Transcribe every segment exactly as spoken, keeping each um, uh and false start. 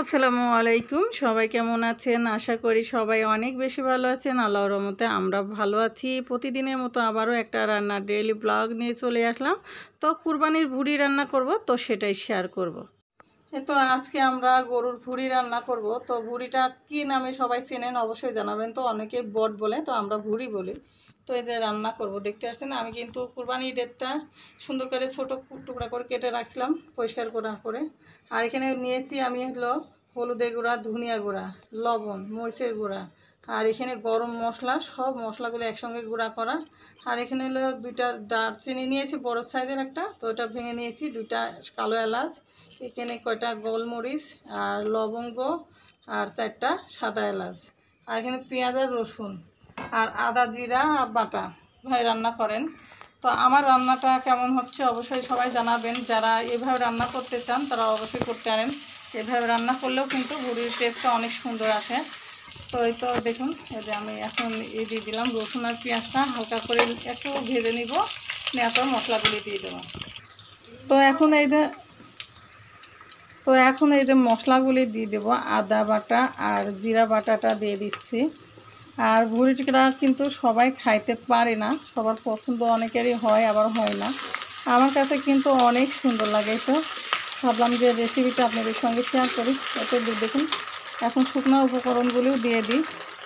আসসালামু আলাইকুম। সবাই কেমন আছেন? আশা করি সবাই অনেক বেশি ভালো আছেন। আল্লাহর রহমতে আমরা ভালো আছি। প্রতিদিনের মতো আবারও একটা রান্নার ডেইলি ব্লগ নিয়ে চলে আসলাম। তো কুরবানির ভুড়ি রান্না করব, তো সেটাই শেয়ার করব। এ তো আজকে আমরা গরুর ভুড়ি রান্না করব। তো ভুড়িটা কি নামে সবাই চেনেন অবশ্যই জানাবেন। তো অনেকে বট বলে, তো আমরা ভুড়ি বলি। তো এই যে রান্না করব, দেখতে আসছেন আমি কিন্তু কুরবানি ঈদেরটা সুন্দর করে ছোটো টুকরা করে কেটে রাখছিলাম পরিষ্কার করার পরে। আর এখানে নিয়েছি আমি হলো হলুদের গুঁড়া, ধনিয়া গুঁড়া, লবণ, মরিচের গুঁড়া, আর এখানে গরম মশলা, সব মশলাগুলো একসঙ্গে গুঁড়া করা। আর এখানে হলো দুইটা দারচিনি নিয়েছি বড় সাইজের একটা, তো ওটা ভেঙে নিয়েছি, দুইটা কালো এলাচ, এখানে কয়টা গোলমরিচ আর লবঙ্গ, আর চারটা সাদা এলাচ, আর এখানে পেঁয়াজ আর রসুন আর আদা জিরা বাটা ভাই রান্না করেন। তো আমার রান্নাটা কেমন হচ্ছে অবশ্যই সবাই জানাবেন। যারা এভাবে রান্না করতে চান তারা অবশ্যই করতে পারেন। এভাবে রান্না করলেও কিন্তু ভুড়ির টেস্টটা অনেক সুন্দর আসে। তো এই তো দেখুন, এই যে আমি এখন এই দিয়ে দিলাম রসুন আর পেঁয়াজটা হালকা করে একটু ভেজে নিব, নেওয়ার পর মশলাগুলি দিয়ে দেবো। তো এখন এই যে তো এখন এই যে মশলাগুলি দিয়ে দেবো, আদা বাটা আর জিরা বাটাটা দিয়ে দিচ্ছি। আর ভুড়িটা কিন্তু সবাই খাইতে পারে না, সবার পছন্দ অনেকেরই হয় আবার হয় না। আমার কাছে কিন্তু অনেক সুন্দর লাগে। তো ভাবলাম যে রেসিপিটা আপনাদের সঙ্গে শেয়ার করি। এতে দেখুন এখন শুকনো উপকরণগুলিও দিয়ে দিই।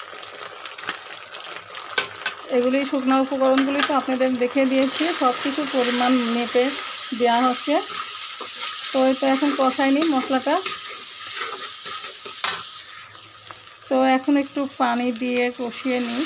এগুলি শুকনো উপকরণগুলি তো আপনাদের দেখে দিয়েছি, সব কিছু পরিমাণ মেপে দেওয়া হচ্ছে। তো এটা এখন কষাই নিই মশলাটা। তো এখন একটু পানি দিয়ে কষিয়ে নিই।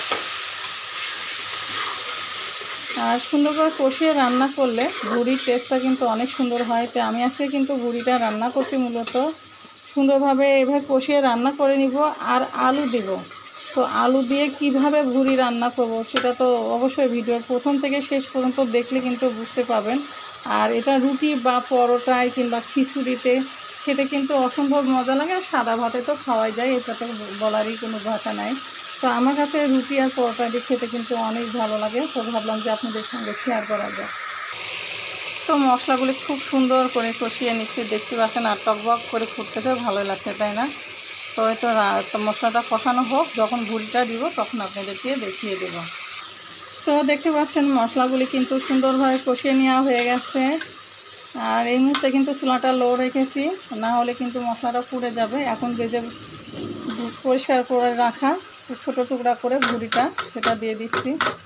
আর সুন্দর করে কষিয়ে রান্না করলে ভুড়ির টেস্টটা কিন্তু অনেক সুন্দর হয়। তো আমি আজকে কিন্তু ভুড়িটা রান্না করছি মূলত সুন্দরভাবে এভাবে কষিয়ে রান্না করে নিব। আর আলু দেব। তো আলু দিয়ে কিভাবে ভুড়ি রান্না করব সেটা তো অবশ্যই ভিডিওর প্রথম থেকে শেষ পর্যন্ত দেখলে কিন্তু বুঝতে পাবেন। আর এটা রুটি বা পরোটায় কিংবা খিচুড়িতে খেতে কিন্তু অসম্ভব মজা লাগে। আর সাদা ভাতে তো খাওয়াই যায়, এটা তো বলারই কোনো ভাষা নাই। তো আমার কাছে রুটি আর পরোটা দিয়ে খেতে কিন্তু অনেক ভালো লাগে। তো ভাবলাম যে আপনাদের সঙ্গে শেয়ার করা যায়। তো মশলাগুলি খুব সুন্দর করে কষিয়ে নিচ্ছি, দেখতে পাচ্ছেন, আর টকবক করে ফুটতেতে ভালো লাগছে, তাই না? তো এই তো মশলাটা কষানো হোক, যখন ভুড়িটা দিব তখন আপনাদেরকে দেখিয়ে দেব। তো দেখতে পাচ্ছেন মশলাগুলি কিন্তু সুন্দরভাবে কষিয়ে নেওয়া হয়ে গেছে। আর এই মুহূর্তে কিন্তু চুলাটা লো রেখেছি, না হলে কিন্তু মশলাটা পুড়ে যাবে। এখন ভেজে পরিষ্কার করে রাখা ছোট টুকরা করে ভুড়িটা সেটা দিয়ে দিচ্ছি,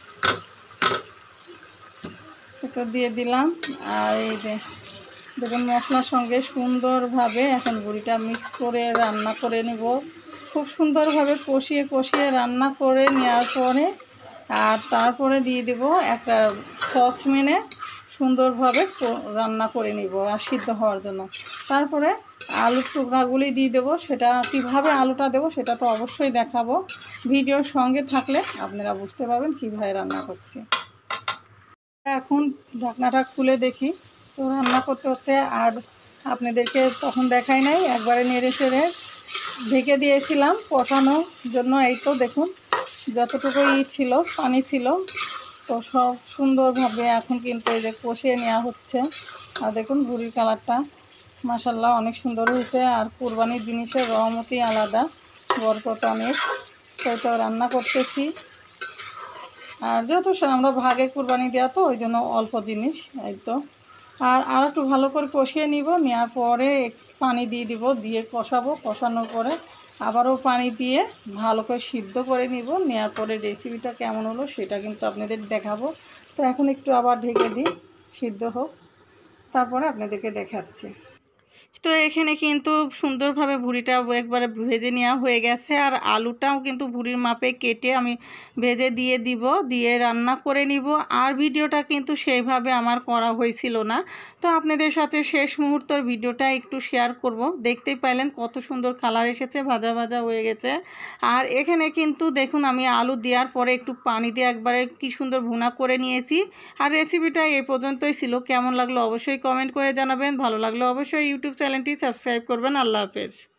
এটা দিয়ে দিলাম। আর এই যে দেখুন মশলার সঙ্গে সুন্দরভাবে এখন ভুড়িটা মিক্স করে রান্না করে নেব। খুব সুন্দরভাবে কষিয়ে কষিয়ে রান্না করে নেওয়ার পরে আর তারপরে দিয়ে দেব একটা সসপ্যানে সুন্দরভাবে রান্না করে নিব আর সিদ্ধ হওয়ার জন্য। তারপরে আলুর টুকরাগুলি দিয়ে দেবো। সেটা কীভাবে আলুটা দেবো সেটা তো অবশ্যই দেখাবো, ভিডিওর সঙ্গে থাকলে আপনারা বুঝতে পারবেন কীভাবে রান্না করছি। এখন ঢাকনাটা খুলে দেখি, তো রান্না করতে করতে আর আপনাদেরকে তখন দেখাই নাই, একবারে নেড়ে চেড়ে ঢেকে দিয়েছিলাম কষানোর জন্য। এই তো দেখুন যতটুকুই ছিল পানি ছিল, তো সব সুন্দরভাবে এখন কিন্তু এই যে কষিয়ে নেওয়া হচ্ছে। আর দেখুন ভুড়ির কালারটা মাশাল্লাহ অনেক সুন্দর হয়েছে। আর কুরবানির জিনিসের রহমতই আলাদা, বরকত অনেক। তো তো রান্না করতেছি, আর যেহেতু আমরা ভাগে কুরবানি দেওয়া তো ওই জন্য অল্প জিনিস। এই তো আর আর একটু ভালো করে কষিয়ে নিব, নেওয়ার পরে পানি দিয়ে দিব, দিয়ে কষাবো। কষানোর পরে আবারও পানি দিয়ে ভালো করে সিদ্ধ করে নিব। নেওয়ার পরে রেসিপিটা কেমন হলো সেটা কিন্তু আপনাদের দেখাবো। তো এখন একটু আবার ঢেকে দিই, সিদ্ধ হোক, তারপরে আপনাদেরকে দেখাচ্ছি। তো এখানে কিন্তু সুন্দরভাবে ভুড়িটা একবারে ভেজে নেওয়া হয়ে গেছে। আর আলুটাও কিন্তু ভুড়ির মাপে কেটে আমি ভেজে দিয়ে দিব, দিয়ে রান্না করে নিব। আর ভিডিওটা কিন্তু সেইভাবে আমার করা হয়েছিল না, তো আপনাদের সাথে শেষ মুহূর্তের ভিডিওটা একটু শেয়ার করব। দেখতেই পাইলেন কত সুন্দর কালার এসেছে, ভাজা ভাজা হয়ে গেছে। আর এখানে কিন্তু দেখুন আমি আলু দেওয়ার পরে একটু পানি দিয়ে একবারে কি সুন্দর ভুনা করে নিয়েছি। আর রেসিপিটা এই পর্যন্তই ছিল। কেমন লাগলো অবশ্যই কমেন্ট করে জানাবেন, ভালো লাগলো অবশ্যই ইউটিউব চ্যানেলটি সাবস্ক্রাইব করবেন। আল্লাহ হাফেজ।